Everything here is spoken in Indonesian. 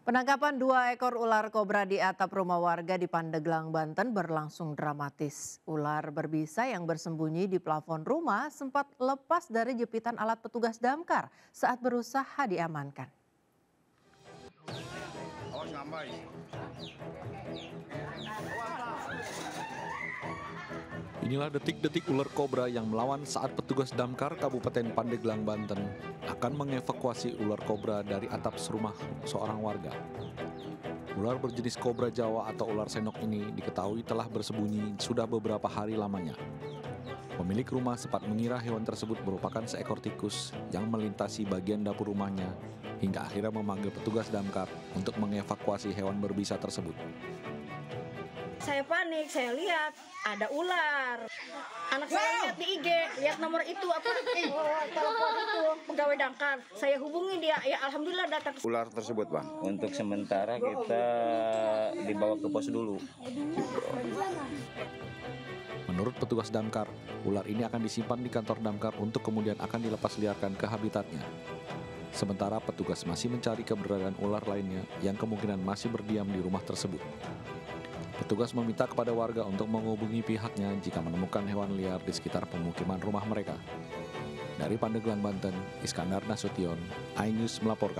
Penangkapan 2 ekor ular kobra di atap rumah warga di Pandeglang, Banten berlangsung dramatis. Ular berbisa yang bersembunyi di plafon rumah sempat lepas dari jepitan alat petugas damkar saat berusaha diamankan. Inilah detik-detik ular kobra yang melawan saat petugas damkar Kabupaten Pandeglang, Banten akan mengevakuasi ular kobra dari atap rumah seorang warga. Ular berjenis kobra Jawa atau ular sendok ini diketahui telah bersembunyi sudah beberapa hari lamanya. Pemilik rumah sempat mengira hewan tersebut merupakan seekor tikus yang melintasi bagian dapur rumahnya hingga akhirnya memanggil petugas damkar untuk mengevakuasi hewan berbisa tersebut. Saya panik, saya lihat ada ular. Anak saya lihat di IG, lihat nomor itu telepon itu pegawai damkar. Saya hubungi dia, ya alhamdulillah datang. Ular tersebut, Bang, untuk sementara kita dibawa ke pos dulu. Menurut petugas damkar, ular ini akan disimpan di kantor damkar untuk kemudian akan dilepas liarkan ke habitatnya. Sementara petugas masih mencari keberadaan ular lainnya yang kemungkinan masih berdiam di rumah tersebut. Petugas meminta kepada warga untuk menghubungi pihaknya jika menemukan hewan liar di sekitar pemukiman rumah mereka. Dari Pandeglang, Banten, Iskandar Nasution, iNews melaporkan.